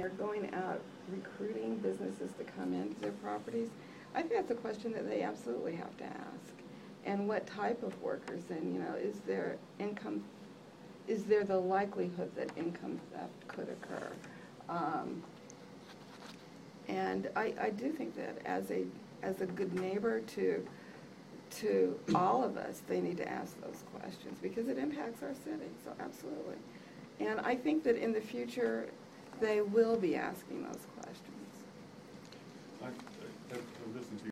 they're going out recruiting businesses to come into their properties, I think that's a question that they absolutely have to ask. And what type of workers, and is there the likelihood that income theft could occur? And I do think that as a good neighbor to all of us, they need to ask those questions because it impacts our city, so absolutely. And I think that in the future, they will be asking those questions. I've listened to you.